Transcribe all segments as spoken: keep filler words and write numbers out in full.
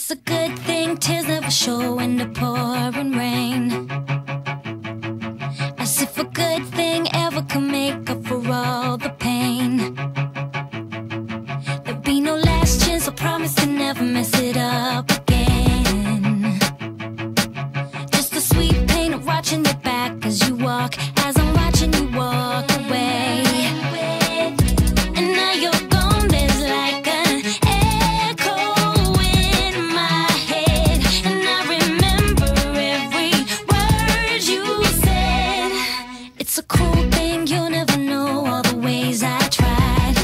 It's a good thing tears never show in the pouring rain. As if a good thing ever can make up for all the pain. There'll be no last chance, I promise to never mess it up again. Just the sweet pain of watching your back as you walk, as I'm watching you walk away. And now you're gone, there's like an echo in my head. And I remember every word you said. It's a cool thing, you'll never know all the ways I tried.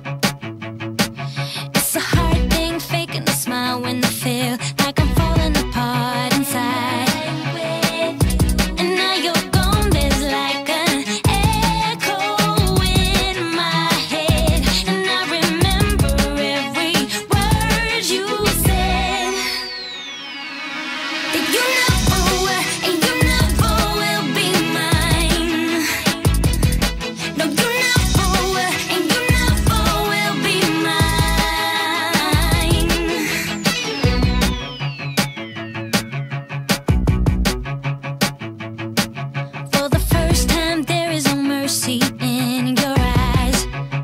It's a hard thing, faking a smile when I feel like I'm falling apart inside. And now you're gone, there's like an echo in my head. And I remember every word you said. That you never were and you never will be mine. No, you never were and you never will be mine. For the first time, there is no mercy in your eyes.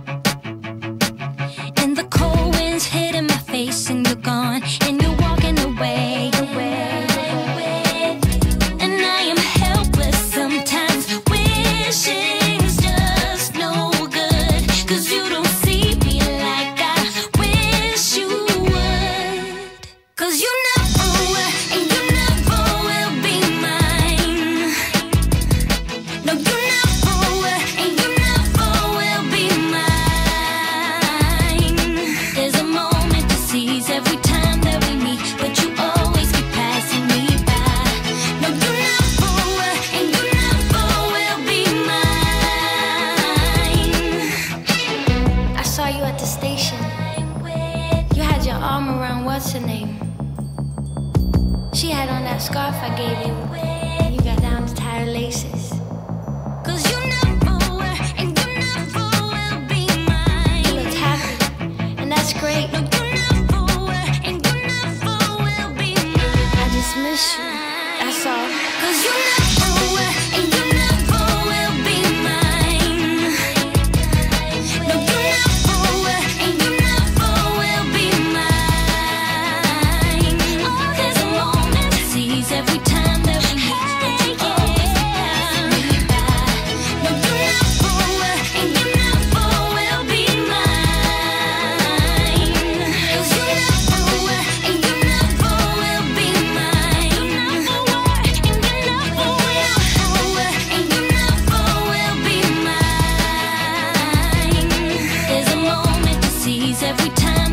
And the cold winds hitting my face, and you're gone, and you're walking away, away. And I am helpless sometimes, wishing it's just no good. 'Cause you don't see me like I wish you would. 'Cause you never were and you never will be mine. No, you never were and you never will be mine. There's a moment to seize every time that we meet, but you always keep passing me by. No, you never were and you never will be mine. I saw you at the station. You had your arm around what's her name? She had on that scarf I gave you. And you got down to tie her laces. 'Cause you never were and you never will be mine. You looked happy, and that's great. No, you never were and you never will be mine. I just miss you. That's all. 'Cause you never were and you never will be mine. No, you never were and you never will be mine. Oh, there's a moment to seize every time that we meet, but you always pass me by. No, you never were and you never will be mine. 'Cause you never were and you never will be mine. You never were and you never will. And you never will be mine. There's a moment to seize every time